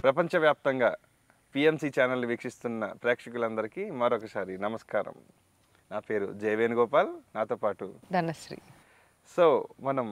ప్రపంచవ్యాప్తంగా PMC channel వీక్షిస్తున్న ప్రేక్షకులందరికీ మరొకసారి నమస్కారం. నా పేరు జే వేణుగోపాల్, నాతో పాటు ధనశ్రీ. సో మనం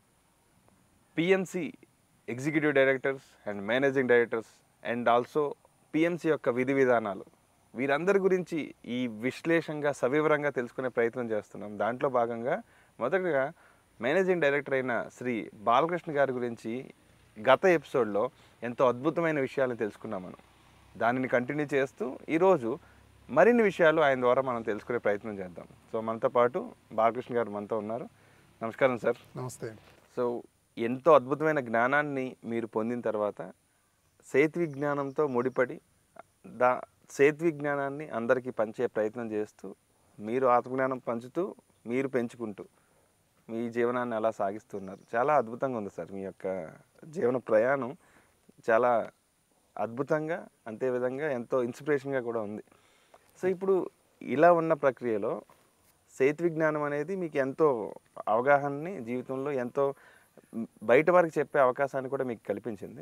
PMC executive directors and managing directors and also PMC యొక్క విధి విధానాలు వీరందరి గురించి ఈ విశ్లేషంగా సవివరంగా తెలుసుకునే ప్రయత్నం చేస్తున్నాం. దాంట్లో భాగంగా మొదటగా మేనేజింగ్ డైరెక్టర్ అయిన శ్రీ బాలకృష్ణ గారి గురించి గత ఎపిసోడ్లో ఎంతో అద్భుతమైన విషయాలను తెలుసుకున్నాం. మనం దానిని కంటిన్యూ చేస్తూ ఈరోజు మరిన్ని విషయాలు ఆయన ద్వారా మనం తెలుసుకునే ప్రయత్నం చేద్దాం. సో మనతో పాటు బాలకృష్ణ గారు మనతో ఉన్నారు. నమస్కారం సార్. నమస్తే. సో ఎంతో అద్భుతమైన జ్ఞానాన్ని మీరు పొందిన తర్వాత సేత్విజ్ఞానంతో ముడిపడి సేత్విజ్ఞానాన్ని అందరికీ పంచే ప్రయత్నం చేస్తూ మీరు ఆత్మజ్ఞానం పంచుతూ మీరు పెంచుకుంటూ మీ జీవనాన్ని అలా సాగిస్తున్నారు. చాలా అద్భుతంగా ఉంది సార్. మీ యొక్క జీవన ప్రయాణం చాలా అద్భుతంగా, అంతేవిధంగా ఎంతో ఇన్స్పిరేషన్గా కూడా ఉంది. సో ఇప్పుడు ఇలా ఉన్న ప్రక్రియలో సేత్విజ్ఞానం అనేది మీకు ఎంతో అవగాహనని జీవితంలో ఎంతో బయట వారికి చెప్పే అవకాశాన్ని కూడా మీకు కల్పించింది.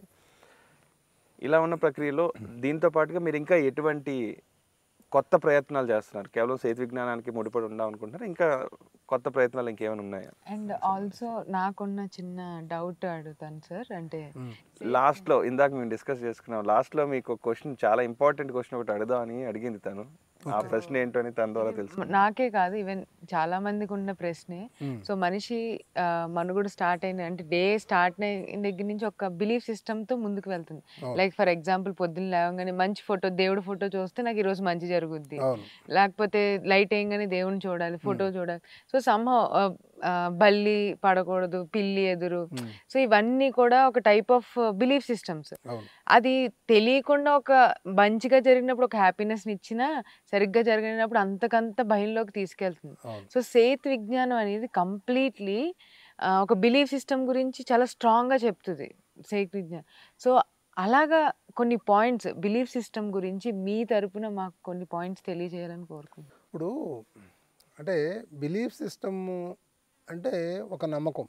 ఇలా ఉన్న ప్రక్రియలో దీంతో పాటుగా మీరు ఇంకా ఎటువంటి కొత్త ప్రయత్నాలు చేస్తున్నారు? కేవలం సేత్విజ్ఞానానికి ముడిపడి ఉండాలి అనుకుంటున్నారు, ఇంకా కొత్త ప్రయత్నాలు ఇంకేమైనా ఉన్నాయా? అండ్ ఆల్సో నాకున్న చిన్న డౌట్ అడుగుతాను సార్. అంటే లాస్ట్లో ఇందాక మేము డిస్కస్ చేసుకున్నాం, లాస్ట్లో మీకు క్వశ్చన్, చాలా ఇంపార్టెంట్ క్వశ్చన్ ఒకటి అడుగుదామని అడిగింది తను. ఆ ప్రశ్న ఏంటో అని తన ద్వారా తెలుసు. నాకే కాదు, ఈవెన్ చాలా మందికి ఉన్న ప్రశ్నే. సో మనిషి మనుగడ స్టార్ట్ అయిన అంటే డే స్టార్ట్ అయిన దగ్గర నుంచి ఒక బిలీఫ్ సిస్టమ్తో ముందుకు వెళ్తుంది. లైక్ ఫర్ ఎగ్జాంపుల్ పొద్దున్న లేవగానే మంచి ఫోటో, దేవుడి ఫోటో చూస్తే నాకు ఈరోజు మంచి జరుగుద్ది, లేకపోతే లైట్ వేయగానే దేవుడిని చూడాలి, ఫోటో చూడాలి. సో సమ్హౌ బల్లి పడకూడదు, పిల్లి ఎదురు. సో ఇవన్నీ కూడా ఒక టైప్ ఆఫ్ బిలీఫ్ సిస్టమ్స్. అది తెలియకుండా ఒక మంచిగా జరిగినప్పుడు ఒక హ్యాపీనెస్ని ఇచ్చినా సరిగ్గా జరిగినప్పుడు అంతకంత భయంలోకి తీసుకెళ్తుంది. సో సేత్ విజ్ఞానం అనేది కంప్లీట్లీ ఒక బిలీఫ్ సిస్టమ్ గురించి చాలా స్ట్రాంగ్గా చెప్తుంది సేత్ విజ్ఞానం. సో అలాగా కొన్ని పాయింట్స్ బిలీఫ్ సిస్టమ్ గురించి మీ తరపున మాకు కొన్ని పాయింట్స్ తెలియజేయాలని కోరుకుంటున్నాను. ఇప్పుడు అంటే బిలీఫ్ సిస్టమ్ అంటే ఒక నమ్మకం.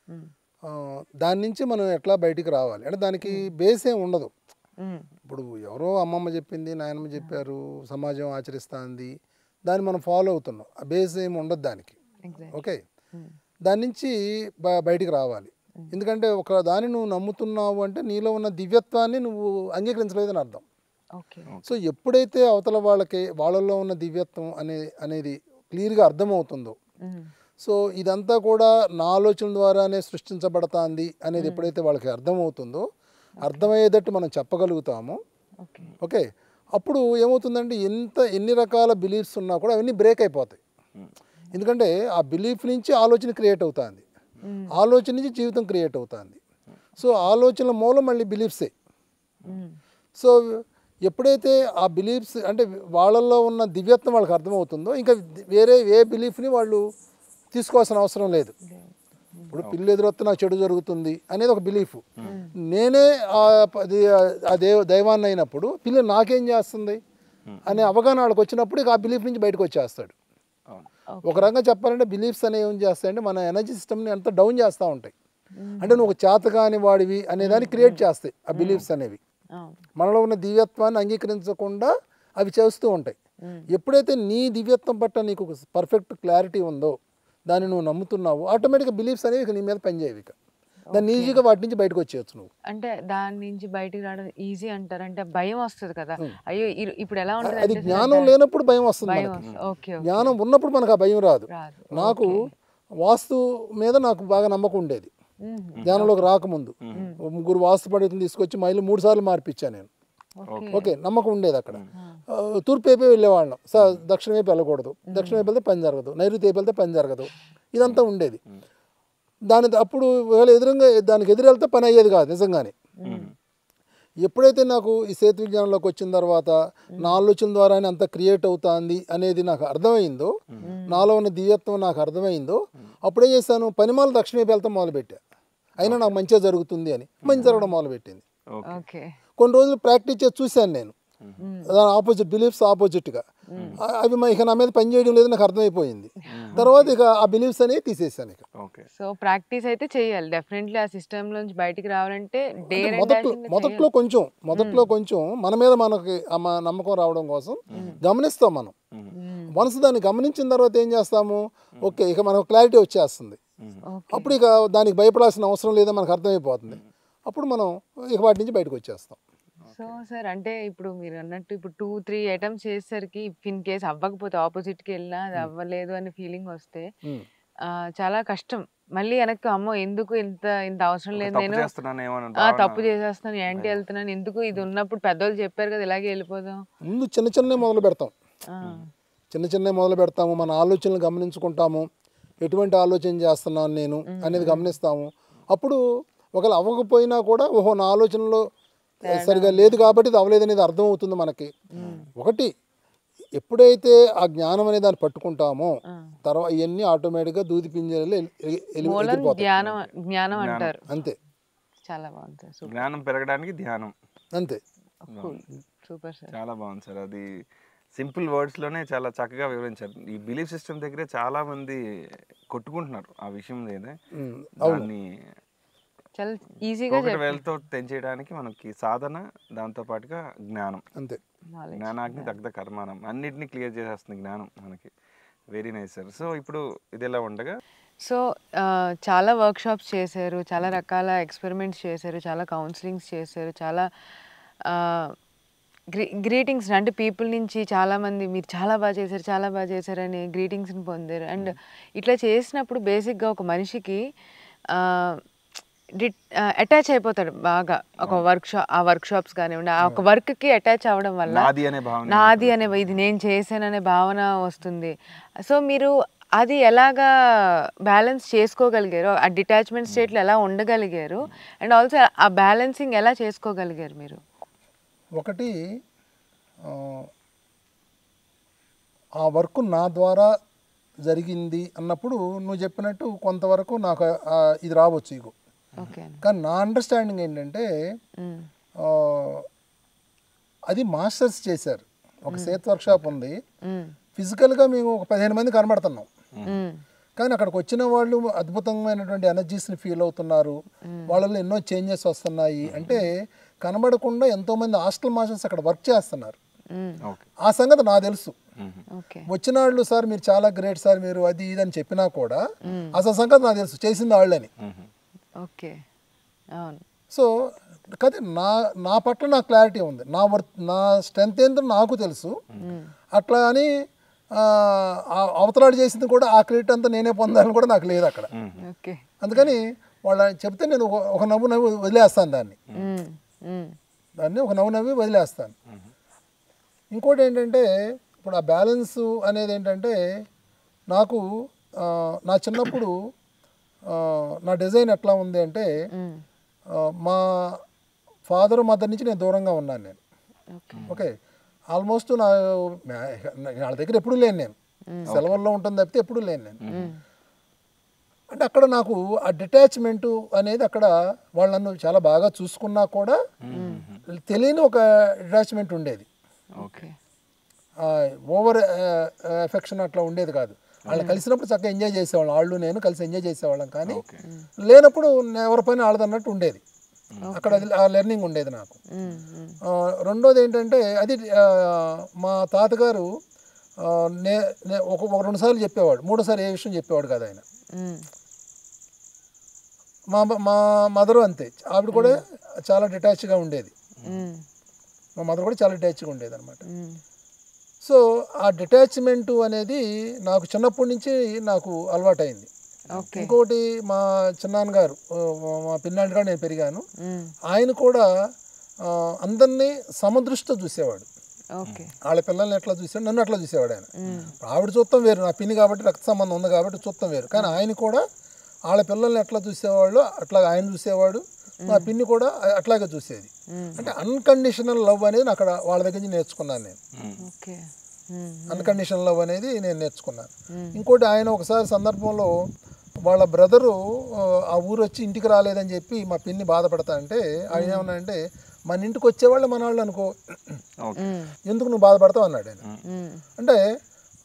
దాని నుంచి మనం ఎట్లా బయటికి రావాలి అంటే దానికి బేస్ ఏం ఉండదు. ఇప్పుడు ఎవరో అమ్మమ్మ చెప్పింది, నాయనమ్మ చెప్పారు, సమాజం ఆచరిస్తుంది, దాన్ని మనం ఫాలో అవుతున్నాం. ఆ బేస్ ఏమి ఉండదు దానికి. ఓకే, దాని నుంచి బయటికి రావాలి. ఎందుకంటే ఒక దాన్ని నువ్వు నమ్ముతున్నావు అంటే నీలో ఉన్న దివ్యత్వాన్ని నువ్వు అంగీకరించలేదని అర్థం. సో ఎప్పుడైతే అవతల వాళ్ళల్లో ఉన్న దివ్యత్వం అనేది క్లియర్గా అర్థమవుతుందో, సో ఇదంతా కూడా నా ఆలోచన ద్వారానే సృష్టించబడుతుంది అనేది ఎప్పుడైతే వాళ్ళకి అర్థమవుతుందో, అర్థమయ్యేటట్టు మనం చెప్పగలుగుతామో, ఓకే, అప్పుడు ఏమవుతుందంటే ఎన్ని రకాల బిలీఫ్స్ ఉన్నా కూడా అవన్నీ బ్రేక్ అయిపోతాయి. ఎందుకంటే ఆ బిలీఫ్ నుంచి ఆలోచన క్రియేట్ అవుతుంది, ఆలోచన నుంచి జీవితం క్రియేట్ అవుతుంది. సో ఆలోచనల మూలం మళ్ళీ బిలీఫ్సే. సో ఎప్పుడైతే ఆ బిలీఫ్స్ అంటే వాళ్ళల్లో ఉన్న దివ్యత్వం వాళ్ళకి అర్థమవుతుందో, ఇంకా వేరే ఏ బిలీఫ్ని వాళ్ళు తీసుకోవాల్సిన అవసరం లేదు. ఇప్పుడు పిల్లి ఎదురొస్తే నాకు చెడు జరుగుతుంది అనేది ఒక బిలీఫ్. నేనే ఆ దైవాన్ని అయినప్పుడు పిల్లి నాకేం చేస్తుంది అనే అవగాహన వాళ్ళకి వచ్చినప్పుడు ఇక ఆ బిలీఫ్ నుంచి బయటకు వచ్చేస్తాడు. ఒక రకంగా చెప్పాలంటే బిలీఫ్స్ అనేవి ఏం చేస్తాయంటే మన ఎనర్జీ సిస్టమ్ని అంతా డౌన్ చేస్తూ ఉంటాయి. అంటే నువ్వు ఒక చేతకాని వాడివి అనేదాన్ని క్రియేట్ చేస్తాయి ఆ బిలీఫ్స్ అనేవి. మనలో ఉన్న దివ్యత్వాన్ని అంగీకరించకుండా అవి చేస్తూ ఉంటాయి. ఎప్పుడైతే నీ దివ్యత్వం పట్ల నీకు పర్ఫెక్ట్ క్లారిటీ ఉందో, దాన్ని నువ్వు నమ్ముతున్నావు, ఆటోమేటిక్గా బిలీఫ్స్ అనేవి నీ మీద పనిచేయవు. ఇక దాన్ని ఈజీగా వాటి నుంచి బయటకు వచ్చేయచ్చు నువ్వు. అంటే దాని నుంచి బయటకు రావడం ఈజీ అంటారు. అంటే భయం వస్తుంది కదా, అయ్యో ఇప్పుడు ఎలా ఉంటుంది. అది జ్ఞానం లేనప్పుడు భయం వస్తుంది. జ్ఞానం ఉన్నప్పుడు మనకు ఆ భయం రాదు. నాకు వాస్తు మీద నాకు బాగా నమ్మకం ఉండేది జ్ఞానంలోకి రాకముందు. 3 వాస్తు పండితులు తీసుకొచ్చి మళ్ళీ 3 సార్లు మార్పిచ్చాను నేను. ఓకే, నమ్మకం ఉండేది. అక్కడ తూర్పు వైపే వెళ్ళేవాళ్ళం, దక్షిణ వైపు వెళ్ళకూడదు, దక్షిణ వైపు వెళ్తే పని జరగదు, నైరుతి వైపు వెళ్తే పని జరగదు, ఇదంతా ఉండేది. అప్పుడు ఎదురుగా దానికి ఎదురు వెళ్తే పని అయ్యేది కాదు నిజంగానే. ఎప్పుడైతే నాకు ఈ సేతు విజ్ఞానంలోకి వచ్చిన తర్వాత నా ఆలోచన ద్వారానే అంత క్రియేట్ అవుతుంది అనేది నాకు అర్థమైందో, నాలో ఉన్న దివ్యత్వం నాకు అర్థమైందో, అప్పుడేం చేశాను, పనిమాల దక్షిణ వైపు వెళ్తాం మొదలుపెట్టా. అయినా నాకు మంచిగా జరుగుతుంది అని మంచి జరగడం మొదలుపెట్టింది. కొన్ని రోజులు ప్రాక్టీస్ చేసి చూశాను నేను, దాని ఆపోజిట్ బిలీఫ్స్ ఆపోజిట్గా అవి ఇక నా మీద పనిచేయడం లేదు నాకు అర్థమైపోయింది. తర్వాత ఇక ఆ బిలీఫ్స్ అనేవి తీసేసాను. ఇక సో ప్రాక్టీస్ అయితే చేయాలి డెఫినెట్లీ. ఆ సిస్టమ్ నుంచి బయటికి రావాలంటే అంటే డేర్ అండ్ డాషింగ్ మొదట్లో కొంచెం మన మీద మనకి నమ్మకం రావడం కోసం గమనిస్తాం మనం. వన్స్ దాన్ని గమనించిన తర్వాత ఏం చేస్తాము, ఓకే ఇక మనకు క్లారిటీ వచ్చేస్తుంది. అప్పుడు ఇక దానికి భయపడాల్సిన అవసరం లేదని మనకు అర్థమైపోతుంది. అప్పుడు మనం ఇక వాటి నుంచి బయటకు వచ్చేస్తాం. సో సార్ అంటే ఇప్పుడు మీరు అన్నట్టు ఇప్పుడు 2-3 అటెంప్ట్స్ చేసేసరికి ఇన్ కేస్ అవ్వకపోతే ఆపోజిట్కి వెళ్ళినా అది అవ్వలేదు అనే ఫీలింగ్ వస్తే చాలా కష్టం. మళ్ళీ వెనక్కి అమ్మో ఎందుకు ఇంత ఇంత అవసరం లేదు, నేను తప్పు చేసేస్తున్నాను, ఏంటి వెళ్తున్నాను, ఎందుకు ఇది ఉన్నప్పుడు పెద్దోళ్ళు చెప్పారు కదా ఇలాగే వెళ్ళిపోదాం. ముందు చిన్న మొదలు పెడతాము, మన ఆలోచనలు గమనించుకుంటాము, ఎటువంటి ఆలోచన చేస్తున్నాను నేను అనేది గమనిస్తాము. అప్పుడు ఒకవేళ అవ్వకపోయినా కూడా ఓహో నా ఆలోచనలో సరిగా లేదు కాబట్టి ఇది అవ్వలేదు అనేది అర్థం అవుతుంది మనకి. ఒకటి ఎప్పుడైతే ఆ జ్ఞానం అనే దాన్ని పట్టుకుంటామో తర్వాత ఇవన్నీ ఆటోమేటిక్గా దూది పింజరలో జ్ఞానం అంటారు. అంతే. చాలా బాగుంది సార్. జ్ఞానం పెరగడానికి ధ్యానం. అంతే. Super sir. చాలా బాగుంది సార్. అది సింపుల్ వర్డ్స్లోనే చాలా చక్కగా వివరించారు. ఈ బిలీఫ్ సిస్టమ్ దగ్గరే చాలా మంది కొట్టుకుంటున్నారు ఆ విషయం లేదే. దాన్ని చాలా ఈజీగా వేలతో తెంచేయడానికి మనకి సాధన, దాంతో పాటుగా జ్ఞానం. అంతే. జ్ఞానాగ్ని దగ్ధ కర్మానం అన్నిటినీ క్లియర్ చేసేస్తుంది జ్ఞానం మనకి. Very nice sir. సో ఇప్పుడు ఇది ఎలా ఉండగా సో చాలా వర్క్షాప్స్ చేశారు, చాలా రకాల ఎక్స్పెరిమెంట్స్ చేశారు, చాలా కౌన్సిలింగ్స్ చేశారు, చాలా గ్రీటింగ్స్ అంటే పీపుల్ నుంచి చాలామంది మీరు చాలా బాగా చేశారని గ్రీటింగ్స్ని పొందారు. అండ్ ఇట్లా చేసినప్పుడు బేసిక్గా ఒక మనిషికి అటాచ్ అయిపోతాడు బాగా ఒక వర్క్షాప్స్ కానివ్వండి, ఆ ఒక వర్క్కి అటాచ్ అవ్వడం వల్ల నాది అనే ఇది నేను చేశాననే భావన వస్తుంది. సో మీరు అది ఎలాగా బ్యాలెన్స్ చేసుకోగలిగారు, ఆ డిటాచ్మెంట్ స్టేట్లో ఎలా ఉండగలిగారు, అండ్ ఆల్సో ఆ బ్యాలెన్సింగ్ ఎలా చేసుకోగలిగారు మీరు? ఒకటి ఆ వర్క్ నా ద్వారా జరిగింది అన్నప్పుడు నువ్వు చెప్పినట్టు కొంతవరకు నాకు ఇది రావచ్చు ఇగో. కానీ నా అండర్స్టాండింగ్ ఏంటంటే అది మాస్టర్స్ చేశారు. ఒక సేత్ వర్క్షాప్ ఉంది, ఫిజికల్గా మేము ఒక 15 మంది కనబడుతున్నాం, కానీ అక్కడికి వచ్చిన వాళ్ళు అద్భుతమైనటువంటి ఎనర్జీస్ని ఫీల్ అవుతున్నారు, వాళ్ళలో ఎన్నో చేంజెస్ వస్తున్నాయి. అంటే కనబడకుండా ఎంతోమంది హాస్టల్ మాస్టర్స్ అక్కడ వర్క్ చేస్తున్నారు. ఆ సంగతి నాకు తెలుసు. వచ్చిన వాళ్ళు సార్ మీరు చాలా గ్రేట్ సార్ మీరు అది ఇది అని చెప్పినా కూడా అసలు సంగతి నాకు తెలుసు చేసింది వాళ్ళని. సో కదా నా పట్ల నాకు క్లారిటీ ఉంది, నా స్ట్రెంత్ ఏంటో నాకు తెలుసు. అట్లా అని అవతలాడు చేసింది కూడా ఆ క్రెడిట్ అంతా నేనే పొందాలని కూడా నాకు లేదు అక్కడ. అందుకని వాళ్ళ చెప్తే నేను ఒక నవ్వు వదిలేస్తాను దాన్ని ఒక నవ్వు వదిలేస్తాను. ఇంకోటి ఏంటంటే ఇప్పుడు ఆ బ్యాలెన్స్ అనేది ఏంటంటే నాకు నా చిన్నప్పుడు నా డిజైన్ ఎట్లా ఉంది అంటే మా ఫాదర్ మదర్ నుంచి నేను దూరంగా ఉన్నాను నేను. ఓకే, ఆల్మోస్ట్ వాళ్ళ దగ్గర ఎప్పుడు లేను నేను, సెలవుల్లో ఉంటుంది తప్పితే ఎప్పుడు లేను నేను. అంటే అక్కడ నాకు ఆ డిటాచ్మెంటు అనేది అక్కడ వాళ్ళు నన్ను చాలా బాగా చూసుకున్నా కూడా తెలియని ఒక డిటాచ్మెంట్ ఉండేది. ఓవర్ ఎఫెక్షన్ అట్లా ఉండేది కాదు. వాళ్ళు కలిసినప్పుడు చక్కగా ఎంజాయ్ చేసేవాళ్ళం, వాళ్ళు నేను కలిసి ఎంజాయ్ చేసేవాళ్ళం. కానీ లేనప్పుడు ఎవరి పైన వాళ్ళదన్నట్టు ఉండేది. అక్కడ ఆ లెర్నింగ్ ఉండేది నాకు. రెండోది ఏంటంటే అది మా తాతగారు ఒక 2 సార్లు చెప్పేవాడు, 3వ సారి ఏ విషయం చెప్పేవాడు కదా ఆయన. మా మదరు అంతే, ఆవిడ కూడా చాలా డిటాచ్గా ఉండేది. మా మదర్ కూడా చాలా డిటాచ్గా ఉండేది అనమాట. సో ఆ డిటాచ్మెంటు అనేది నాకు చిన్నప్పటి నుంచి నాకు అలవాటైంది. ఇంకోటి మా చిన్నాన్నగారు, మా పిన్నాన్నగారు నేను పెరిగాను, ఆయన కూడా అందరినీ సమదృష్టితో చూసేవాడు. వాళ్ళ పిల్లల్ని ఎట్లా చూసేవాడు, నన్ను అట్లా చూసేవాడు ఆయన. ఆవిడ చూస్తాం వేరు, నా పిన్ని కాబట్టి రక్త సంబంధం ఉంది కాబట్టి చూస్తాం వేరు, కానీ ఆయన కూడా వాళ్ళ పిల్లల్ని ఎట్లా చూసేవాళ్ళు అట్లా ఆయన చూసేవాడు. మా పిన్ని కూడా అట్లాగే చూసేది. అంటే అన్కండిషనల్ లవ్ అనేది అక్కడ వాళ్ళ దగ్గర నుంచి నేర్చుకున్నాను నేను. అన్కండిషనల్ లవ్ అనేది నేను నేర్చుకున్నాను. ఇంకోటి ఆయన ఒకసారి సందర్భంలో వాళ్ళ బ్రదరు ఆ ఊరు వచ్చి ఇంటికి రాలేదని చెప్పి మా పిన్ని బాధపడతా అంటే ఆయన ఏమన్నా అంటే మన ఇంటికి వచ్చేవాళ్ళు మన వాళ్ళు అనుకో, ఎందుకు నువ్వు బాధపడతావు అన్నాడు ఆయన. అంటే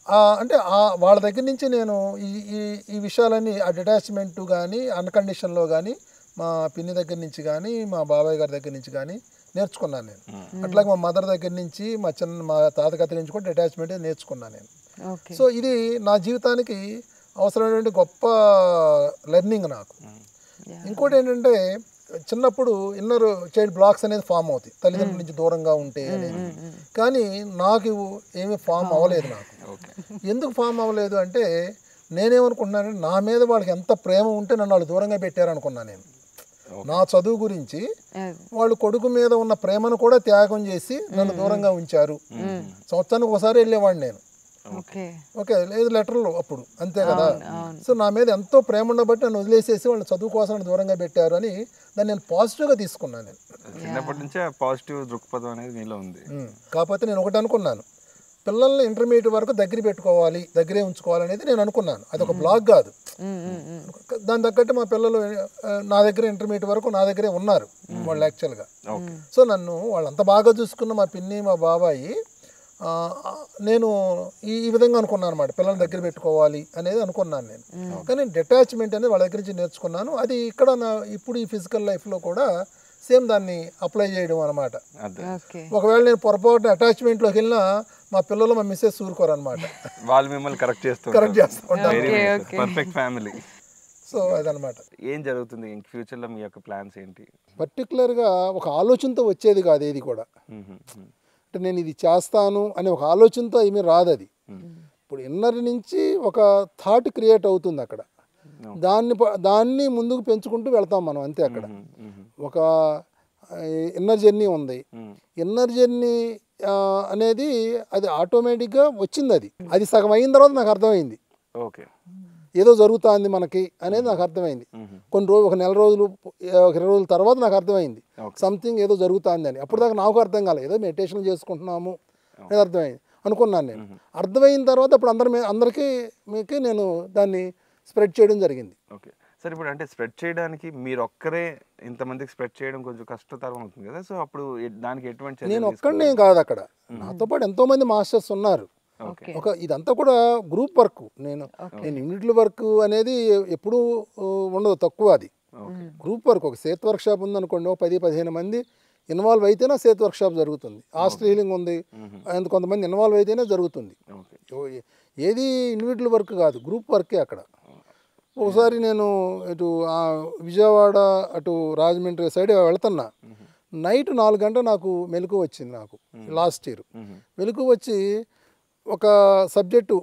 అంటే వాళ్ళ దగ్గర నుంచి నేను ఈ ఈ ఈ విషయాలన్నీ ఆ డిటాచ్మెంట్ కానీ అన్కండిషన్లో కానీ మా పిన్ని దగ్గర నుంచి కానీ మా బాబాయ్ గారి దగ్గర నుంచి కానీ నేర్చుకున్నాను నేను. అట్లాగే మా మదర్ దగ్గర నుంచి మా తాతగారి నుంచి కూడా డిటాచ్మెంట్ నేర్చుకున్నాను నేను. సో ఇది నా జీవితానికి అవసరమైనటువంటి గొప్ప లెర్నింగ్ నాకు. ఇంకోటి ఏంటంటే చిన్నప్పుడు ఇన్నర్ చైల్డ్ బ్లాక్స్ అనేది ఫామ్ అవుతాయి తల్లిదండ్రుల నుంచి దూరంగా ఉంటే అనేది. కానీ నాకు ఏమీ ఫామ్ అవ్వలేదు. నాకు ఎందుకు ఫామ్ అవ్వలేదు అంటే నేనేమనుకుంటున్నానంటే నా మీద వాళ్ళకి ఎంత ప్రేమ ఉంటే నన్ను వాళ్ళు దూరంగా పెట్టారనుకున్నాను నేను. నా చదువు గురించి వాళ్ళు కొడుకు మీద ఉన్న ప్రేమను కూడా త్యాగం చేసి నన్ను దూరంగా ఉంచారు. సంవత్సరానికి ఒకసారి వెళ్ళేవాడిని నేను. ఓకే లేదు లెటర్లు అప్పుడు అంతే కదా. సో నా మీద ఎంతో ప్రేమ ఉండబట్టి నన్ను వదిలేసేసి వాళ్ళు చదువు కోసం దూరంగా పెట్టారు అని దాన్ని నేను పాజిటివ్గా తీసుకున్నాను. నేను చిన్నప్పటి నుంచే పాజిటివ్ దృక్పథం అనేది మీలో ఉంది. కాకపోతే నేను ఒకటి అనుకున్నాను, పిల్లల్ని ఇంటర్మీడియట్ వరకు దగ్గరే ఉంచుకోవాలి అనేది నేను అనుకున్నాను. అది ఒక బ్లాక్ కాదు. దాని తగ్గట్టు మా పిల్లలు నా దగ్గర ఇంటర్మీడియట్ వరకు నా దగ్గరే ఉన్నారు వాళ్ళు యాక్చువల్గా. సో నన్ను వాళ్ళంత బాగా చూసుకున్న మా పిన్ని మా బాబాయి నేను ఈ విధంగా అనుకున్నాను అనమాట, పిల్లల్ని దగ్గర పెట్టుకోవాలి అనేది అనుకున్నాను నేను. కానీ డిటాచ్మెంట్ అనేది వాళ్ళ దగ్గర నుంచి నేర్చుకున్నాను. అది ఇక్కడ ఇప్పుడు ఈ ఫిజికల్ లైఫ్లో కూడా సేమ్ దాన్ని అప్లై చేయడం అనమాట. ఒకవేళ నేను పొరపాటు అటాచ్మెంట్లోకి వెళ్ళినా మా పిల్లలు మా మిస్సెస్ ఊరుకోరు అనమాట, వాళ్ళు మిమ్మల్ని కరెక్ట్ చేస్తూ పర్ఫెక్ట్ ఫ్యామిలీ. సో అదనమాట. ఏం జరుగుతుంది ఫ్యూచర్లో మీ యొక్క ప్లాన్స్ ఏంటి? పర్టికులర్గా ఒక ఆలోచనతో వచ్చేది కాదు ఏది కూడా. అంటే నేను ఇది చేస్తాను అనే ఒక ఆలోచనతో ఏమీ రాదు. అది ఇప్పుడు ఇన్నర్ నుంచి ఒక థాట్ క్రియేట్ అవుతుంది అక్కడ. దాన్ని ముందుకు పెంచుకుంటూ వెళ్తాం మనం అంతే. అక్కడ ఒక ఇన్నర్ జర్నీ ఉంది. ఇన్నర్ జర్నీ అనేది అది ఆటోమేటిక్గా వచ్చింది. అది సగం అయిన తర్వాత నాకు అర్థమైంది ఓకే ఏదో జరుగుతుంది మనకి అనేది నాకు అర్థమైంది. కొన్ని రోజులు ఒక నెల రోజులు 20 రోజుల తర్వాత నాకు అర్థమైంది సంథింగ్ ఏదో జరుగుతుంది అని. అప్పుడు దాకా నాకు అర్థం కాలేదు, ఏదో మెడిటేషన్ చేసుకుంటున్నాము అనేది అర్థమైంది అనుకున్నాను నేను. అర్థమైన తర్వాత అప్పుడు అందరికీ నేను దాన్ని స్ప్రెడ్ చేయడం జరిగింది. ఓకే సార్, ఇప్పుడు అంటే స్ప్రెడ్ చేయడానికి మీరు ఒక్కరే ఇంతమందికి స్ప్రెడ్ చేయడం కొంచెం కష్టతరం అవుతుంది కదా. సో అప్పుడు దానికి ఎటువంటి నేను ఒక్కడనే కాదు, అక్కడ నాతో పాటు ఎంతోమంది మాస్టర్స్ ఉన్నారు. ఇదంతా కూడా గ్రూప్ వర్క్. నేను యూనిట్ల వర్క్ అనేది ఎప్పుడూ ఉండదు, తక్కువ. అది గ్రూప్ వర్క్. ఒక సేత్ వర్క్ షాప్ ఉందనుకోండి, 10-15 మంది ఇన్వాల్వ్ అయితేనే సేత్ వర్క్ షాప్ జరుగుతుంది. హాస్టల్ హీలింగ్ ఉంది, కొంతమంది ఇన్వాల్వ్ అయితేనే జరుగుతుంది. ఏది ఇండివిజువల్ వర్క్ కాదు, గ్రూప్ వర్కే అక్కడ. ఒకసారి నేను ఇటు విజయవాడ అటు రాజమండ్రి సైడ్ వెళ్తున్నా. నైట్ 4 గంటలు నాకు మెలకు వచ్చింది. నాకు లాస్ట్ ఇయర్ మెలకు వచ్చి ఒక సబ్జెక్టు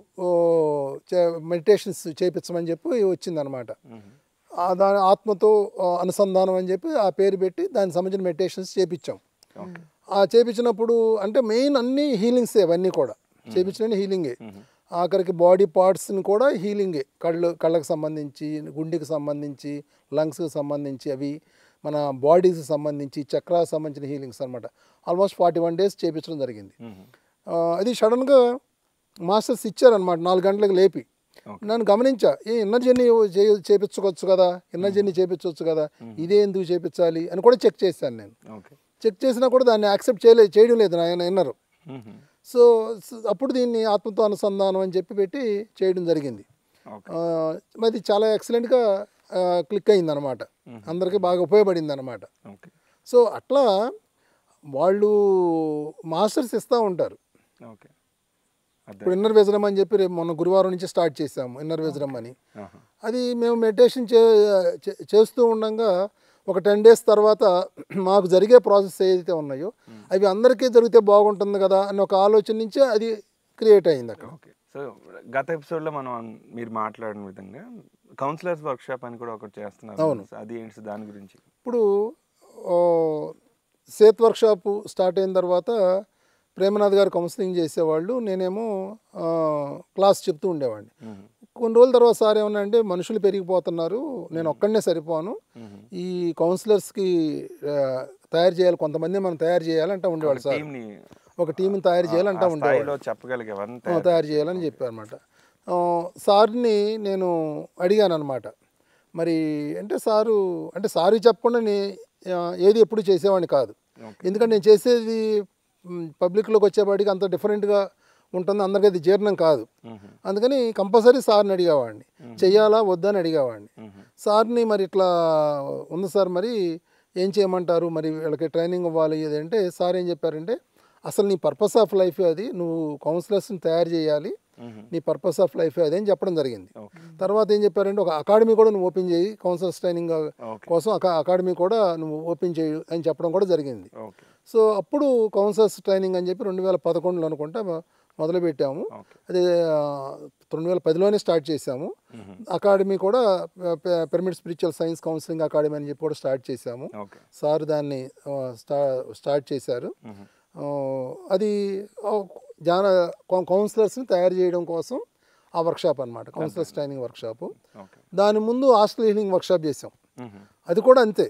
మెడిటేషన్స్ చేయించమని చెప్పి వచ్చిందనమాట. దాని ఆత్మతో అనుసంధానం అని చెప్పి ఆ పేరు పెట్టి దానికి సంబంధించిన మెడిటేషన్స్ చేయించాం. చేయించినప్పుడు అంటే మెయిన్ అన్ని హీలింగ్సే, అవన్నీ కూడా చేయించిన హీలింగే. ఆఖరికి బాడీ పార్ట్స్ని కూడా హీలింగే. కళ్ళకు సంబంధించి, గుండెకి సంబంధించి, లంగ్స్కి సంబంధించి, అవి మన బాడీకి సంబంధించి, చక్రాలకు సంబంధించిన హీలింగ్స్ అనమాట. ఆల్మోస్ట్ 41 days చేయించడం జరిగింది. అది సడన్గా మాస్టర్స్ ఇచ్చారనమాట 4 గంటలకు లేపి. నన్ను గమనించా, ఇన్నర్ జర్నీ చేయించుకోవచ్చు కదా, ఇన్నర్ జర్నీ చేయించవచ్చు కదా, ఇదే ఎందుకు చేయించాలి అని కూడా చెక్ చేశాను నేను. చెక్ చేసినా కూడా దాన్ని యాక్సెప్ట్ చేయడం లేదు ఆయన ఇన్నర్. సో అప్పుడు దీన్ని ఆత్మతో అనుసంధానం అని చెప్పి పెట్టి చేయడం జరిగింది. అది చాలా ఎక్సలెంట్గా క్లిక్ అయింది అనమాట, అందరికీ బాగా ఉపయోగపడింది అనమాట. సో అట్లా వాళ్ళు మాస్టర్స్ ఇస్తూ ఉంటారు. ఇప్పుడు ఇన్నర్ విజడమ్ అని చెప్పి రేపు మొన్న గురువారం నుంచి స్టార్ట్ చేసాము ఇన్నర్ విజడమ్ అని. అది మేము మెడిటేషన్ చేస్తూ ఉండగా ఒక 10 days తర్వాత మాకు జరిగే ప్రాసెస్ ఏదైతే ఉన్నాయో అవి అందరికీ జరిగితే బాగుంటుంది కదా అని ఒక ఆలోచన నుంచే అది క్రియేట్ అయింది అక్కడ. సో గత ఎపిసోడ్లో మీరు మాట్లాడిన విధంగా కౌన్సిలర్స్ వర్క్షాప్ అని కూడా ఒకటి చేస్తున్నారు. అవును, అది ఏంటి దాని గురించి? ఇప్పుడు సేత్ వర్క్షాప్ స్టార్ట్ అయిన తర్వాత ప్రేమనాథ్ గారు కౌన్సిలింగ్ చేసేవాళ్ళు, నేనేమో క్లాస్ చెప్తూ ఉండేవాడిని. కొన్ని రోజుల తర్వాత సార్ ఏమన్నా అంటే మనుషులు పెరిగిపోతున్నారు, నేను ఒక్కడనే సరిపోను, ఈ కౌన్సిలర్స్కి తయారు చేయాలి, కొంతమంది మనం తయారు చేయాలంటూ ఉండేవాళ్ళు సార్. ఒక టీంని తయారు చేయాలంటూ ఉండేవాళ్ళు, తయారు చేయాలని చెప్పారనమాట. సార్ని నేను అడిగాను అనమాట, మరి అంటే సారు చెప్పకుండా ఏది ఎప్పుడు చేసేవాడిని కాదు. ఎందుకంటే నేను చేసేది పబ్లిక్లోకి వచ్చేపాటికి అంత డిఫరెంట్గా ఉంటుంది, అందరికీ అది జీర్ణం కాదు. అందుకని కంపల్సరీ సార్ని అడిగేవాడిని, చెయ్యాలా వద్దని అడిగేవాడిని. సార్ని మరి ఇట్లా ఉంది సార్, మరి ఏం చేయమంటారు, మరి వీళ్ళకి ట్రైనింగ్ ఇవ్వాలి ఇది అంటే సార్ ఏం చెప్పారంటే, అసలు నీ పర్పస్ ఆఫ్ లైఫ్ అది, నువ్వు కౌన్సిలర్స్ని తయారు చేయాలి, నీ పర్పస్ ఆఫ్ లైఫ్ అది అని చెప్పడం జరిగింది. తర్వాత ఏం చెప్పారంటే, ఒక అకాడమీ కూడా నువ్వు ఓపెన్ చేయి, కౌన్సిలర్స్ ట్రైనింగ్ కోసం అకాడమీ కూడా నువ్వు ఓపెన్ చేయి అని చెప్పడం కూడా జరిగింది. సో అప్పుడు కౌన్సిలర్స్ ట్రైనింగ్ అని చెప్పి 2011లో అనుకుంటా మొదలుపెట్టాము. అదే 2010లోనే స్టార్ట్ చేసాము. అకాడమీ కూడా pyramid spiritual science counselling academy అని చెప్పి కూడా స్టార్ట్ చేసాము. సార్ దాన్ని స్టార్ట్ చేశారు. అది కౌన్సిలర్స్ని తయారు చేయడం కోసం ఆ వర్క్షాప్ అనమాట, కౌన్సిలర్స్ ట్రైనింగ్ వర్క్షాపు. దాని ముందు హాస్టల్ హీలింగ్ వర్క్షాప్ చేసాం. అది కూడా అంతే,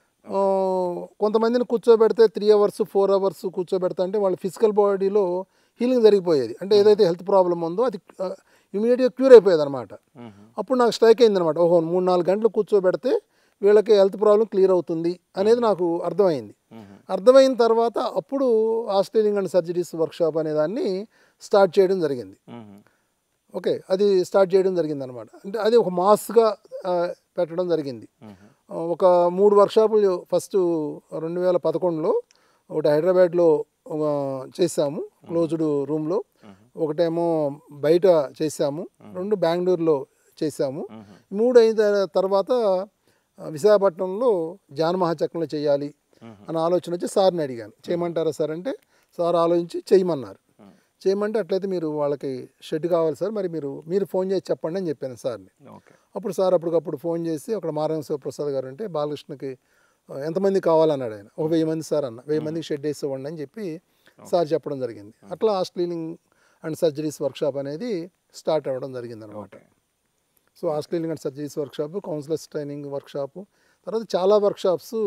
కొంతమందిని కూర్చోబెడితే 3 hours 4 hours కూర్చోబెడతా అంటే వాళ్ళ ఫిజికల్ బాడీలో హీలింగ్ జరిగిపోయేది. అంటే ఏదైతే హెల్త్ ప్రాబ్లం ఉందో అది ఇమీడియట్గా క్యూర్ అయిపోయేది అనమాట. అప్పుడు నాకు స్ట్రైక్ అయింది అనమాట, ఓహో 3-4 గంటలు కూర్చోబెడితే వీళ్ళకి హెల్త్ ప్రాబ్లం క్లియర్ అవుతుంది అనేది నాకు అర్థమైంది. అర్థమైన తర్వాత అప్పుడు హాస్టలింగ్ అండ్ సర్జరీస్ వర్క్షాప్ అనే దాన్ని స్టార్ట్ చేయడం జరిగింది. ఓకే, అది స్టార్ట్ చేయడం జరిగింది అనమాట. అంటే అది ఒక మాస్గా పెట్టడం జరిగింది. ఒక 3 వర్క్షాపులు ఫస్ట్ 2011లో ఒకటి హైదరాబాద్లో చేసాము క్లోజ్డ్ రూమ్లో, ఒకటేమో బయట చేసాము, 2 బెంగళూరులో చేసాము. 3 అయిన తర్వాత విశాఖపట్నంలో జాన్ మహాచక్రంలో చేయాలి అని ఆలోచన వచ్చి సార్ని అడిగాను, చేయమంటారా సార్ అంటే సార్ ఆలోచించి చేయమన్నారు. చేయమంటే అట్లయితే మీరు వాళ్ళకి షెడ్ కావాలి సార్, మరి మీరు ఫోన్ చేసి చెప్పండి అని చెప్పాను సార్ని. అప్పుడు సార్ అప్పటికప్పుడు ఫోన్ చేసి అక్కడ మారం శివప్రసాద్ గారు అంటే బాలకృష్ణకి ఎంతమంది కావాలన్నాడు ఆయన. ఒక 1000 మంది సార్ అన్న, 1000 మందికి షెడ్ వేసి ఇవ్వండి అని చెప్పి సార్ చెప్పడం జరిగింది. అట్లా హాస్టలింగ్ అండ్ సర్జరీస్ వర్క్షాప్ అనేది స్టార్ట్ అవ్వడం జరిగింది అనమాట. సో హాస్టలింగ్ and surgeries workshop, counsellors training workshop, తర్వాత చాలా వర్క్షాప్స్,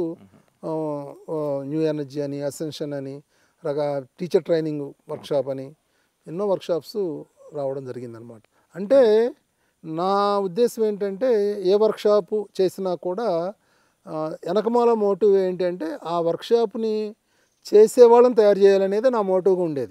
న్యూ ఎనర్జీ అని, అసెన్షన్ అని, టీచర్ ట్రైనింగ్ వర్క్షాప్ అని ఎన్నో వర్క్షాప్స్ రావడం జరిగిందనమాట. అంటే నా ఉద్దేశం ఏంటంటే ఏ వర్క్షాపు చేసినా కూడా వెనకమాల మోటివ్ ఏంటంటే ఆ వర్క్షాప్ని చేసేవాళ్ళని తయారు చేయాలనేది నా మోటివ్గా ఉండేది.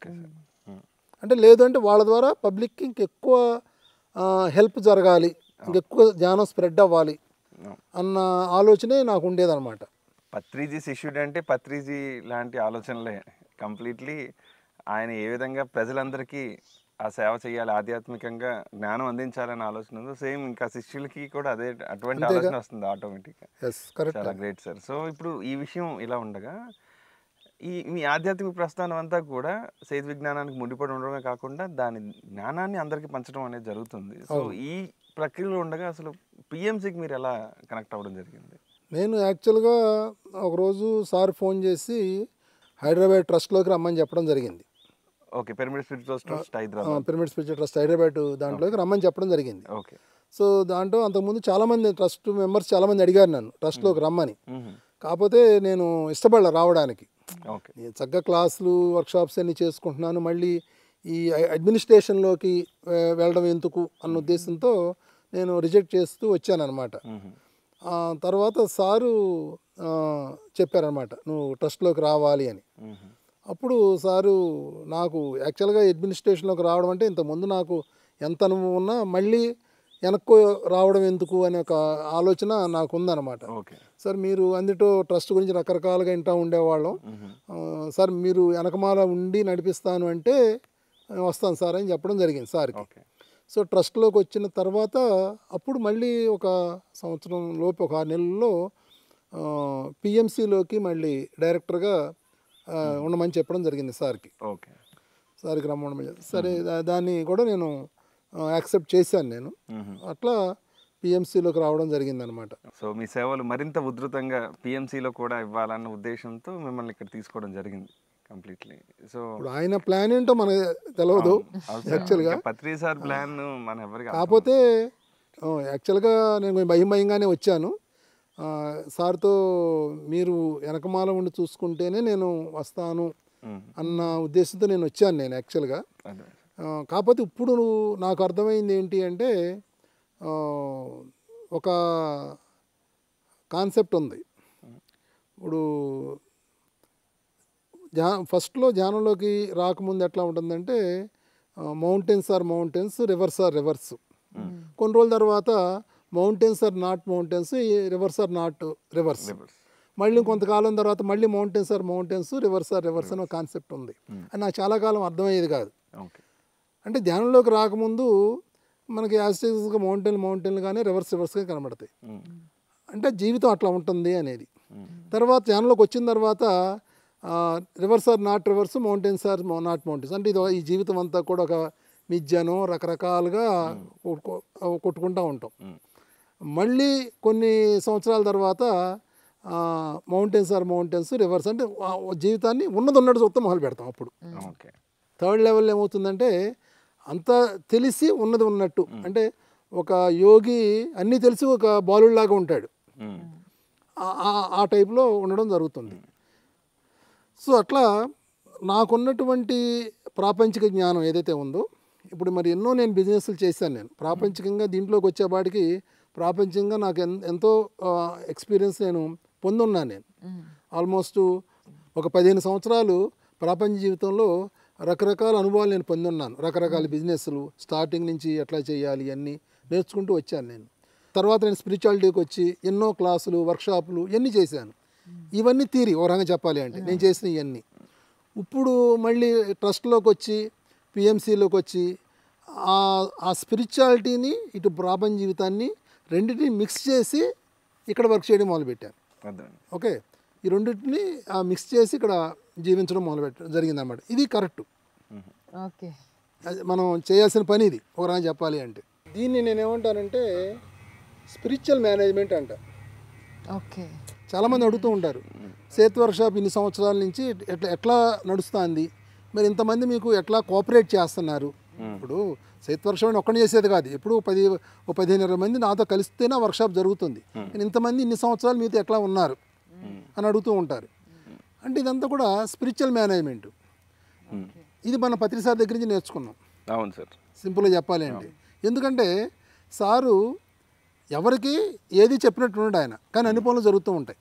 అంటే లేదు అంటే వాళ్ళ ద్వారా పబ్లిక్కి ఇంకెక్కువ హెల్ప్ జరగాలి, ఇంకెక్కువ జ్ఞానం స్ప్రెడ్ అవ్వాలి అన్న ఆలోచనే నాకు ఉండేదన్నమాట. పత్రిజీ శిష్యుడు అంటే పత్రిజీ లాంటి ఆలోచనలే కంప్లీట్లీ. ఆయన ఏ విధంగా ప్రజలందరికీ ఆ సేవ చేయాలి, ఆధ్యాత్మికంగా జ్ఞానం అందించాలనే ఆలోచన ఉందో సేమ్ ఇంకా శిష్యులకి కూడా అటువంటి ఆలోచన వస్తుంది ఆటోమేటిక్గా. చాలా గ్రేట్ సార్. సో ఇప్పుడు ఈ విషయం ఇలా ఉండగా మీ ఆధ్యాత్మిక ప్రస్థానం అంతా కూడా సేతు విజ్ఞానానికి ముడిపడి ఉండడమే కాకుండా దాని జ్ఞానాన్ని అందరికీ పంచడం అనేది జరుగుతుంది. సో ఈ ప్రక్రియలో ఉండగా అసలు పిఎంసికి మీరు ఎలా కనెక్ట్ అవ్వడం జరిగింది? నేను యాక్చువల్గా ఒకరోజు సార్ ఫోన్ చేసి హైదరాబాద్ ట్రస్ట్లోకి రమ్మని చెప్పడం జరిగింది. Okay, pyramid spiritual trust Hyderabad, pyramid spiritual trust Hyderabad దాంట్లోకి రమ్మని చెప్పడం జరిగింది. ఓకే. సో దాంట్లో అంతకుముందు చాలామంది ట్రస్ట్ మెంబర్స్ చాలామంది అడిగారు నన్ను ట్రస్ట్లోకి రమ్మని. కాకపోతే నేను ఇష్టపడలే రావడానికి. నేను చక్కగా క్లాసులు వర్క్షాప్స్ అన్నీ చేసుకుంటున్నాను, మళ్ళీ ఈ అడ్మినిస్ట్రేషన్లోకి వెళ్ళడం ఎందుకు అన్న ఉద్దేశంతో నేను రిజెక్ట్ చేస్తూ వచ్చానన్నమాట. తర్వాత సారు చెప్పారనమాట, నువ్వు ట్రస్ట్లోకి రావాలి అని. అప్పుడు సారు నాకు యాక్చువల్గా అడ్మినిస్ట్రేషన్లోకి రావడం అంటే ఇంతకుముందు నాకు ఎంత అనుభవం ఉన్నా మళ్ళీ వెనక్కు రావడం ఎందుకు అనే ఒక ఆలోచన నాకు ఉందన్నమాట. సార్ మీరు అందులో ట్రస్ట్ గురించి రకరకాలుగా వింటూ ఉండేవాళ్ళం, సార్ మీరు వెనకమాల ఉండి నడిపిస్తాను అంటే వస్తాను సార్ అని చెప్పడం జరిగింది సార్కి. సో ట్రస్ట్లోకి వచ్చిన తర్వాత అప్పుడు మళ్ళీ ఒక సంవత్సరం లోపు ఒక 6 నెలల్లో పిఎంసిలోకి మళ్ళీ డైరెక్టర్గా ఉండమని చెప్పడం జరిగింది సార్కి. సార్కి రమ్మని. సరే దాన్ని కూడా నేను యాక్సెప్ట్ చేశాను నేను. అట్లా పిఎంసిలోకి రావడం జరిగిందనమాట. సో మీ సేవలు మరింత ఉధృతంగా పిఎంసిలో కూడా ఇవ్వాలన్న ఉద్దేశంతో మిమ్మల్ని ఇక్కడ తీసుకోవడం జరిగింది కంప్లీట్లీ. సో ఆయన ప్లాన్ ఏంటో మనకు తెలియదు యాక్చువల్గా, పత్రి సార్ ప్లాన్ మన ఎవరికి. కాకపోతే యాక్చువల్గా నేను భయంగానే వచ్చాను. సార్తో మీరు వెనకమాల ఉండి చూసుకుంటేనే నేను వస్తాను అన్న ఉద్దేశంతో నేను వచ్చాను నేను యాక్చువల్గా. కాకపోతే ఇప్పుడు నాకు అర్థమైంది ఏంటి అంటే ఒక కాన్సెప్ట్ ఉంది. ఇప్పుడు ఫస్ట్లో ధ్యానంలోకి రాకముందు ఎట్లా ఉంటుందంటే mountains are mountains, rivers are rivers. కొన్ని రోజుల తర్వాత mountains are not mountains, rivers are not rivers. మళ్ళీ కొంతకాలం తర్వాత మళ్ళీ mountains are mountains, rivers are rivers అనే కాన్సెప్ట్ ఉంది. అని నాకు చాలా కాలం అర్థమయ్యేది కాదు. అంటే ధ్యానంలోకి రాకముందు మనకి యాస్టిక్స్గా మౌంటైన్లు కానీ రివర్స్గా కనబడతాయి. అంటే జీవితం అట్లా ఉంటుంది అనేది. తర్వాత ధ్యానంలోకి వచ్చిన తర్వాత rivers are not rivers, mountains are not mountains. అంటే ఇది ఈ జీవితం అంతా కూడా ఒక మిథ్యను రకరకాలుగా కొట్టుకుంటూ ఉంటాం. మళ్ళీ కొన్ని సంవత్సరాల తర్వాత మౌంటైన్స్ ఆర్ మౌంటైన్స్, రివర్స్ అంటే జీవితాన్ని ఉన్నది ఉన్నట్టు చూస్తాం మొదలు పెడతాం. అప్పుడు థర్డ్ లెవెల్ ఏమవుతుందంటే అంతా తెలిసి ఉన్నది ఉన్నట్టు. అంటే ఒక యోగి అన్నీ తెలిసి ఒక బాలుడు లాగా ఉంటాడు, ఆ టైప్లో ఉండడం జరుగుతుంది. సో అట్లా నాకున్నటువంటి ప్రాపంచిక జ్ఞానం ఏదైతే ఉందో, ఇప్పుడు మరి ఎన్నో నేను బిజినెస్లు చేశాను. నేను ప్రాపంచికంగా దీంట్లోకి వచ్చేపాటికి ప్రాపంచికంగా నాకు ఎంతో ఎక్స్పీరియన్స్ నేను పొందున్నాను. నేను ఆల్మోస్ట్ ఒక 15 సంవత్సరాలు ప్రాపంచ జీవితంలో రకరకాల అనుభవాలు నేను పొందున్నాను. రకరకాల బిజినెస్లు స్టార్టింగ్ నుంచి ఎట్లా చేయాలి అన్నీ నేర్చుకుంటూ వచ్చాను నేను. తర్వాత నేను స్పిరిచువాలిటీకి వచ్చి ఎన్నో క్లాసులు, వర్క్షాపులు ఇవన్నీ చేశాను. ఇవన్నీ థియరీ ఓ రకంగా చెప్పాలి అంటే నేను చేసిన ఇవన్నీ. ఇప్పుడు మళ్ళీ ట్రస్ట్లోకి వచ్చి పిఎంసీలోకి వచ్చి ఆ స్పిరిచువాలిటీని ఇటు ప్రాపంచ జీవితాన్ని రెండింటిని మిక్స్ చేసి ఇక్కడ వర్క్ చేయడం మొదలుపెట్టాను. ఓకే, ఈ రెండింటిని మిక్స్ చేసి ఇక్కడ జీవించడం మొదలుపెట్టడం జరిగిందన్నమాట. ఇది కరెక్ట్. ఓకే, మనం చేయాల్సిన పని ఇది ఒక రకంగా చెప్పాలి అంటే. దీన్ని నేనేమంటానంటే స్పిరిచువల్ మేనేజ్మెంట్ అంట. ఓకే, చాలామంది అడుగుతూ ఉంటారు, సేత్ వర్క్షాప్ ఇన్ని సంవత్సరాల నుంచి ఎట్లా నడుస్తుంది, మరి ఇంతమంది మీకు ఎట్లా కోఆపరేట్ చేస్తున్నారు? ఇప్పుడు సేత్ వర్క్షాప్ ఒక్కడిని చేసేది కాదు, ఎప్పుడు 15-20 మంది నాతో కలిస్తేనే వర్క్షాప్ జరుగుతుంది. నేను ఇంతమంది ఇన్ని సంవత్సరాలు మీతో ఎట్లా ఉన్నారు అని అడుగుతూ ఉంటారు. అంటే ఇదంతా కూడా స్పిరిచువల్ మేనేజ్మెంట్. ఇది మన పత్రి సార్ దగ్గర నుంచి నేర్చుకున్నాం. అవును సార్, సింపుల్గా చెప్పాలి అంటే. ఎందుకంటే సారు ఎవరికి ఏది చెప్పినట్టు ఉన్నాడు ఆయన, కానీ అన్ని పనులు జరుగుతూ ఉంటాయి.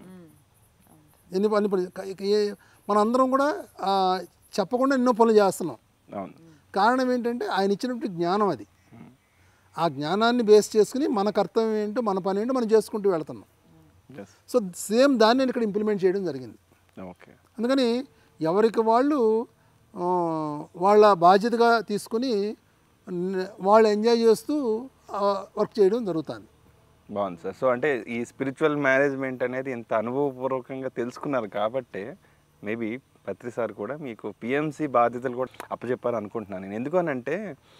అన్ని పనులు మన అందరం కూడా చెప్పకుండా ఎన్నో పనులు చేస్తున్నాం. కారణం ఏంటంటే ఆయన ఇచ్చినటువంటి జ్ఞానం అది. ఆ జ్ఞానాన్ని బేస్ చేసుకుని మన కర్తవ్యం ఏంటో మన పని ఏంటో మనం చేసుకుంటూ వెళ్తున్నాం. సో సేమ్ దాన్ని నేను ఇక్కడ ఇంప్లిమెంట్ చేయడం జరిగింది. అందుకని ఎవరికి వాళ్ళు వాళ్ళ బాధ్యతగా తీసుకుని వాళ్ళు ఎంజాయ్ చేస్తూ వర్క్ చేయడం జరుగుతుంది. బాగుంది సార్. సో అంటే ఈ స్పిరిచువల్ మేనేజ్మెంట్ అనేది ఇంత అనుభవపూర్వకంగా తెలుసుకున్నారు కాబట్టి మేబీ పత్రి సార్ కూడా మీకు పిఎంసి బాధ్యతలు కూడా అప్పచెప్పాలని అనుకుంటున్నాను నేను. ఎందుకనంటే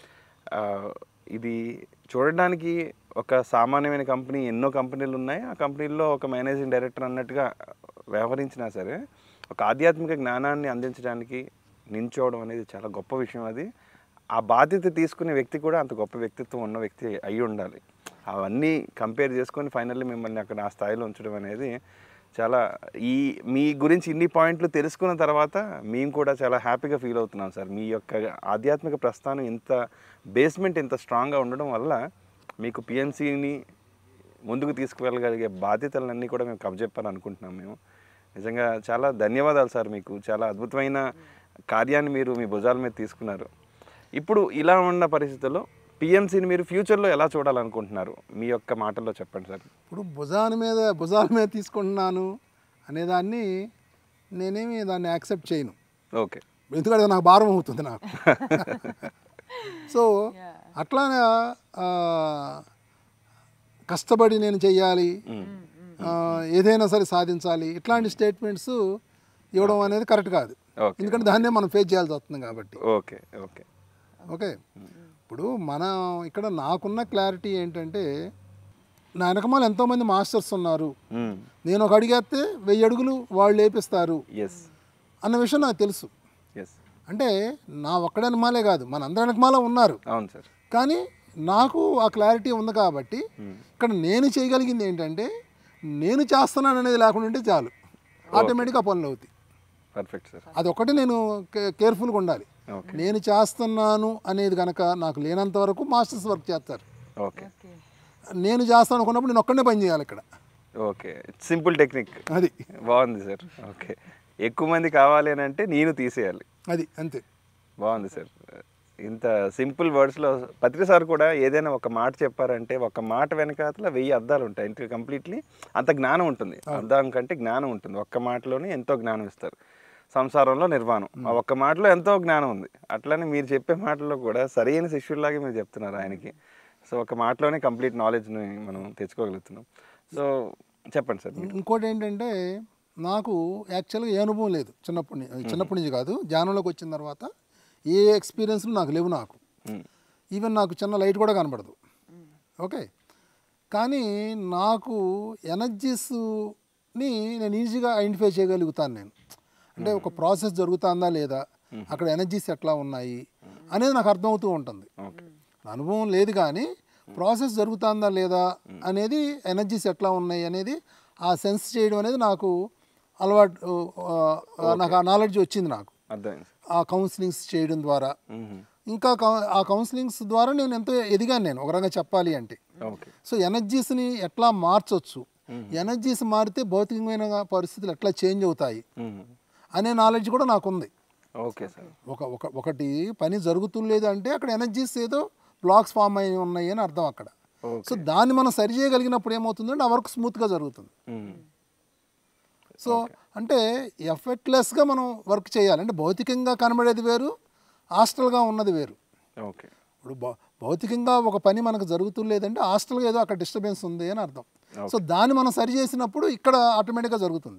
ఇది చూడడానికి ఒక సామాన్యమైన కంపెనీ, ఎన్నో కంపెనీలు ఉన్నాయి, ఆ కంపెనీల్లో ఒక మేనేజింగ్ డైరెక్టర్ అన్నట్టుగా వ్యవహరించినా సరే ఒక ఆధ్యాత్మిక జ్ఞానాన్ని అందించడానికి నించోవడం అనేది చాలా గొప్ప విషయం. అది ఆ బాధ్యత తీసుకునే వ్యక్తి కూడా అంత గొప్ప వ్యక్తిత్వం ఉన్న వ్యక్తి అయి ఉండాలి. అవన్నీ కంపేర్ చేసుకొని ఫైనల్లీ మిమ్మల్ని అక్కడ ఆ స్థాయిలో ఉంచడం అనేది చాలా మీ గురించి ఇన్ని పాయింట్లు తెలుసుకున్న తర్వాత మేము కూడా చాలా హ్యాపీగా ఫీల్ అవుతున్నాం సార్. మీ యొక్క ఆధ్యాత్మిక ప్రస్థానం ఇంత బేస్మెంట్ ఇంత స్ట్రాంగ్గా ఉండడం వల్ల మీకు పిఎంసీని ముందుకు తీసుకువెళ్ళగలిగే బాధ్యతలన్నీ కూడా మేము కప్పచెప్పాలని అనుకుంటున్నాం మేము. నిజంగా చాలా ధన్యవాదాలు సార్. మీకు చాలా అద్భుతమైన కార్యాన్ని మీరు మీ భుజాల మీద తీసుకున్నారు. ఇప్పుడు ఇలా ఉన్న పరిస్థితుల్లో పిఎంసీని మీరు ఫ్యూచర్లో ఎలా చూడాలనుకుంటున్నారు? మీ యొక్క మాటల్లో చెప్పండి సార్. ఇప్పుడు భుజాల మీద తీసుకుంటున్నాను అనేదాన్ని నేనేమి దాన్ని యాక్సెప్ట్ చేయను. ఓకే, ఎందుకంటే నాకు భారం అవుతుంది నాకు. సో అట్లా కష్టపడి నేను చెయ్యాలి, ఏదైనా సరే సాధించాలి, ఇట్లాంటి స్టేట్మెంట్స్ ఇవ్వడం అనేది కరెక్ట్ కాదు. ఎందుకంటే దాన్నే మనం ఫేస్ చేయాల్సి వస్తుంది కాబట్టి. ఓకే ఓకే ఓకే ఇప్పుడు మనం ఇక్కడ నాకున్న క్లారిటీ ఏంటంటే నా వెనకమాల ఎంతోమంది మాస్టర్స్ ఉన్నారు. నేను ఒక అడిగేస్తే 1000 అడుగులు వాళ్ళు లేపిస్తారు అన్న విషయం నాకు తెలుసు. అంటే నా ఒక్కడి వెనకమాలే కాదు, మన అందరి వెనకమాల ఉన్నారు. అవును సార్. కానీ నాకు ఆ క్లారిటీ ఉంది కాబట్టి ఇక్కడ నేను చేయగలిగింది ఏంటంటే నేను చేస్తున్నాను అనేది లేకుండా ఉంటే చాలు, ఆటోమేటిక్గా పనులు అవుతాయి. Perfect sir. అది ఒకటి నేను కేర్ఫుల్గా ఉండాలి. నేను చేస్తున్నాను అనేది కనుక నాకు లేనంత వరకు మాస్టర్స్ వర్క్ చేస్తారు. ఓకే, నేను చేస్తాను అనుకున్నప్పుడు నేను ఒక్కడే పని చేయాలి ఇక్కడ. Okay, simple technique. అది బాగుంది సార్. ఓకే, ఎక్కువ మంది కావాలి అని అంటే నేను తీసేయాలి. అది అంతే. బాగుంది సార్. ఇంత సింపుల్ వర్డ్స్లో పత్రి సార్ కూడా ఏదైనా ఒక మాట చెప్పారంటే ఒక మాట వెనకాతల 1000 అర్థాలు ఉంటాయి. అంటే కంప్లీట్లీ అంత జ్ఞానం ఉంటుంది. అర్థం కంటే జ్ఞానం ఉంటుంది. ఒక్క మాటలోనే ఎంతో జ్ఞానం ఇస్తారు. సంసారంలో నిర్వాణం, ఆ ఒక్క మాటలో ఎంతో జ్ఞానం ఉంది. అట్లనే మీరు చెప్పే మాటల్లో కూడా సరైన శిష్యుల్లాగే మీరు చెప్తున్నారు ఆయనకి. సో ఒక మాటలోనే కంప్లీట్ నాలెడ్జ్ని మనం తెచ్చుకోగలుగుతున్నాం. సో చెప్పండి సార్. ఇంకోటి ఏంటంటే నాకు యాక్చువల్గా ఏ అనుభవం లేదు చిన్నప్పటి నుంచి కాదు, ధ్యానంలోకి వచ్చిన తర్వాత ఏ ఎక్స్పీరియన్స్లు నాకు లేవు. నాకు ఈవెన్ నాకు చిన్న లైట్ కూడా కనబడదు. ఓకే, కానీ నాకు ఎనర్జీస్ని నేను ఈజీగా ఐడెంటిఫై చేయగలుగుతాను. నేను అంటే ఒక ప్రాసెస్ జరుగుతుందా లేదా, అక్కడ ఎనర్జీస్ ఎట్లా ఉన్నాయి అనేది నాకు అర్థమవుతూ ఉంటుంది. అనుభవం లేదు కానీ ప్రాసెస్ జరుగుతుందా లేదా అనేది, ఎనర్జీస్ ఎట్లా ఉన్నాయి అనేది ఆ సెన్స్ చేయడం అనేది నాకు అలవాటు, నాకు ఆ నాలెడ్జ్ వచ్చింది. నాకు ఆ కౌన్సిలింగ్స్ చేయడం ద్వారా, ఇంకా ఆ కౌన్సిలింగ్స్ ద్వారా నేను ఎంతో ఎదిగాను నేను ఒక రకంగా చెప్పాలి అంటే. సో ఎనర్జీస్ని ఎట్లా మార్చొచ్చు, ఎనర్జీస్ మారితే భౌతికమైన పరిస్థితులు ఎట్లా చేంజ్ అవుతాయి అనే నాలెడ్జ్ కూడా నాకు ఉంది. Okay sir. ఒకటి పని జరుగుతులేదు అంటే అక్కడ ఎనర్జీస్ ఏదో బ్లాక్స్ ఫామ్ అయి ఉన్నాయి అని అర్థం అక్కడ. సో దాన్ని మనం సరి చేయగలిగినప్పుడు ఏమవుతుందంటే ఆ వర్క్ స్మూత్గా జరుగుతుంది. సో అంటే ఎఫర్ట్లెస్గా మనం వర్క్ చేయాలి. అంటే భౌతికంగా కనబడేది వేరు, హాస్టల్గా ఉన్నది వేరు. ఓకే, ఇప్పుడు భౌతికంగా ఒక పని మనకు జరుగుతులేదంటే హాస్టల్గా ఏదో అక్కడ డిస్టర్బెన్స్ ఉంది అని అర్థం. సో దాన్ని మనం సరి చేసినప్పుడు ఇక్కడ ఆటోమేటిక్గా జరుగుతుంది.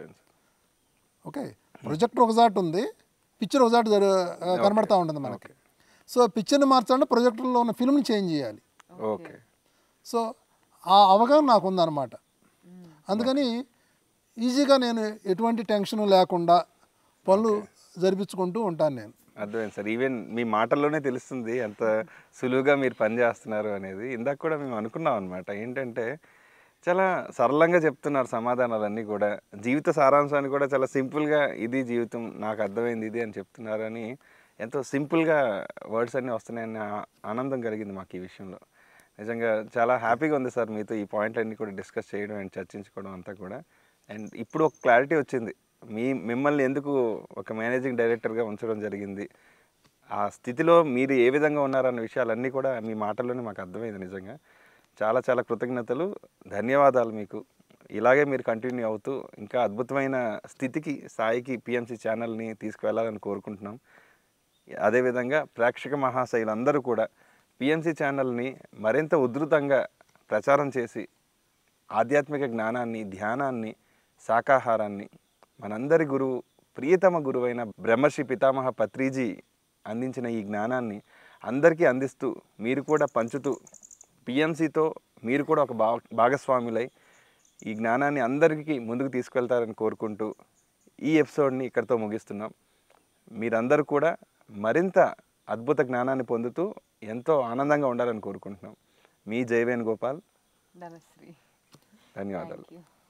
ఓకే, ప్రొజెక్టర్ ఒకసారి ఉంది, పిక్చర్ ఒకసారి కనబడతా ఉంటుంది మనకి. సో పిక్చర్ని మార్చాలంటే ప్రొజెక్టర్లో ఉన్న ఫిల్మ్ని చేంజ్ చేయాలి. ఓకే, సో ఆ అవగాహన నాకు ఉందన్నమాట. అందుకని ఈజీగా నేను ఎటువంటి టెన్షన్ లేకుండా పనులు జరిపించుకుంటూ ఉంటాను నేను. అర్థమైంది సార్. ఈవెన్ మీ మాటల్లోనే తెలుస్తుంది ఎంత సులువుగా మీరు పని చేస్తున్నారు అనేది. ఇందాక కూడా మేము అనుకున్నాం అనమాట, ఏంటంటే చాలా సరళంగా చెప్తున్నారు సమాధానాలన్నీ కూడా. జీవిత సారాంశాన్ని కూడా చాలా సింపుల్గా, ఇది జీవితం, నాకు అర్థమైంది ఇది అని చెప్తున్నారని ఎంతో సింపుల్గా వర్డ్స్ అన్నీ వస్తున్నాయని ఆనందం కలిగింది మాకు ఈ విషయంలో. నిజంగా చాలా హ్యాపీగా ఉంది సార్ మీతో ఈ పాయింట్లన్నీ కూడా డిస్కస్ చేయడం అండ్ చర్చించుకోవడం అంతా కూడా. అండ్ ఇప్పుడు ఒక క్లారిటీ వచ్చింది, మిమ్మల్ని ఎందుకు ఒక మేనేజింగ్ డైరెక్టర్గా ఉంచడం జరిగింది, ఆ స్థితిలో మీరు ఏ విధంగా ఉన్నారన్న విషయాలన్నీ కూడా మీ మాటల్లోనే మాకు అర్థమైంది. నిజంగా చాలా చాలా కృతజ్ఞతలు, ధన్యవాదాలు మీకు. ఇలాగే మీరు కంటిన్యూ అవుతూ ఇంకా అద్భుతమైన స్థితికి, స్థాయికి పిఎంసి ఛానల్ని తీసుకువెళ్ళాలని కోరుకుంటున్నాం. అదేవిధంగా ప్రేక్షక మహాశైలందరూ కూడా పిఎంసి ఛానల్ని మరింత ఉధృతంగా ప్రచారం చేసి ఆధ్యాత్మిక జ్ఞానాన్ని, ధ్యానాన్ని, శాకాహారాన్ని మనందరి గురువు, ప్రియతమ గురువైన బ్రహ్మర్షి పితామహ పత్రిజీ అందించిన ఈ జ్ఞానాన్ని అందరికీ అందిస్తూ, మీరు కూడా పంచుతూ, పిఎంసితో మీరు కూడా ఒక భాగస్వాములై ఈ జ్ఞానాన్ని అందరికీ ముందుకు తీసుకెళ్తారని కోరుకుంటూ ఈ ఎపిసోడ్ని ఇక్కడితో ముగిస్తున్నాం. మీరందరూ కూడా మరింత అద్భుత జ్ఞానాన్ని పొందుతూ ఎంతో ఆనందంగా ఉండాలని కోరుకుంటున్నాం. మీ జై వేణుగోపాల్. ధనశ్రీ. ధన్యవాదాలు.